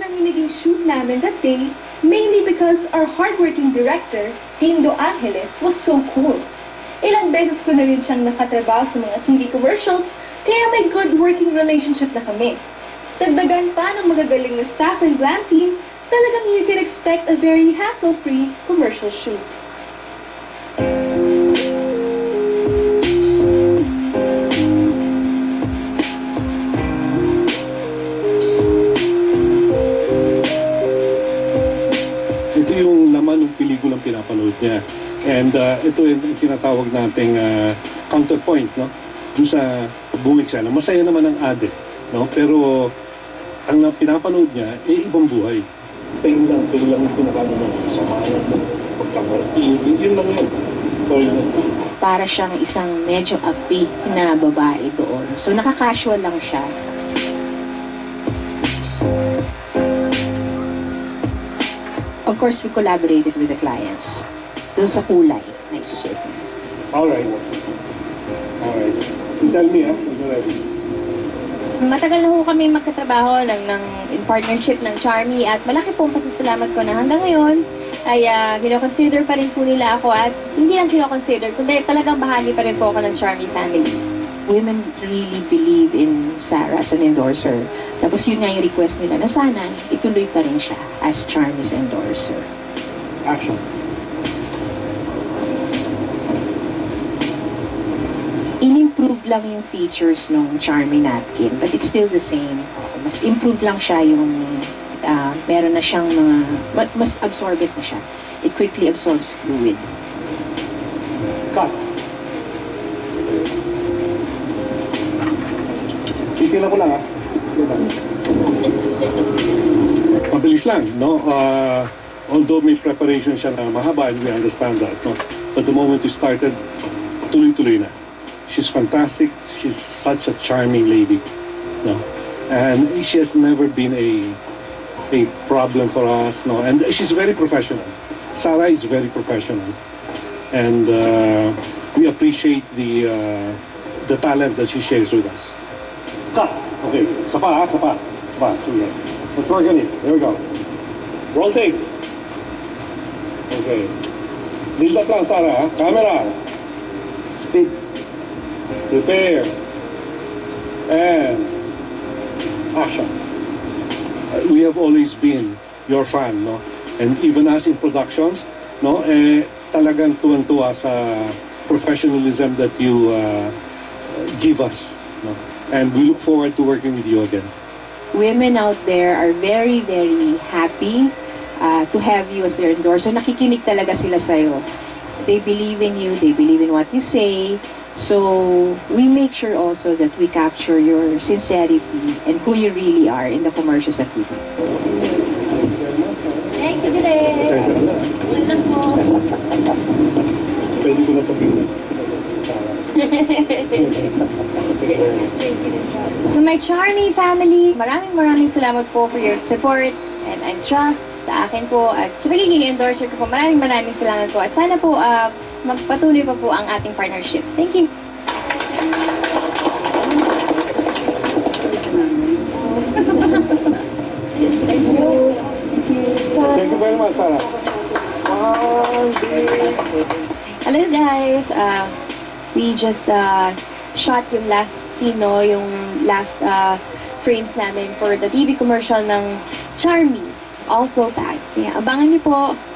lang yung naging shoot namin that day, mainly because our hardworking director, Tindo Angeles, was so cool. Ilang beses ko na rin siyang nakatrabaho sa mga TV commercials, kaya may good working relationship na kami. Dagdagan pa ng magagaling na staff and glam team, talagang you can expect a very hassle-free commercial shoot. Ito yung laman ng pelikulang pinapanood niya. And ito yung tinatawag nating counterpoint, no? Doon sa buwig siya. Masaya naman ang ade, no? Pero ang pinapanood niya, ibang buhay. Pain lang yung pinapanood niya. Samahan mo, pagkamarti. Yun lang yun. Para siyang isang medyo upbeat na babae doon. So nakaka-casual lang siya. Of course, we collaborated with the clients. Doon sa kulay na isusuot niya. Alright. Alright. You tell me, when you're ready. Matagal na ho kami magkatrabaho in partnership ng Charmy at malaki pong pasasalamat ko na hanggang ngayon ay kinoconsider pa rin po nila ako at hindi lang kinoconsider, kundi talagang bahagi pa rin po ako ng Charmy family. Women really believe in Sarah as an endorser. Tapos yun nga yung request nila na sana ituloy pa rin siya as Charmy's endorser. Action. In-improve lang yung features ng Charmy napkin, but it's still the same. Mas improved lang siya yung, meron na siyang mga, mas absorbent na siya. It quickly absorbs fluid. Cut. Titignan ko lang, Mabilis lang, no? Although may preparation siya na mahaba, and we understand that, no? But the moment we started, tuloy-tuloy na. She's fantastic. She's such a charming lady, no? And she has never been a problem for us, no? And she's very professional. Sarah is very professional, and we appreciate the talent that she shares with us. Cut. Okay. Sapa. Sige. Let's work on it. There we go. Roll tape. Okay. Build up lang, Sarah. Camera. Speed. Prepare. And action. We have always been your fan, no? And even us in productions, no? Talagang tuwan-tuwa sa professionalism that you give us, no? And we look forward to working with you again. Women out there are very, very happy to have you as their endorser. Nakikinig talaga sila sa'yo. They believe in you, they believe in what you say. So, we make sure also that we capture your sincerity and who you really are in the commercials that we do. Thank you, Direk. Wala po. Pwede ko na sabihin. To my Charmy family, maraming salamat po for your support and trust sa akin po at sa pagiging endorser ko po. Maraming salamat po at sana po magpatuloy pa po ang ating partnership. Thank you. Thank you very much, Sarah. Hello guys, we just shot yung last scene, no? Yung last frames namin for the TV commercial ng Charmy, all flow bags. Yeah, abangan niyo po.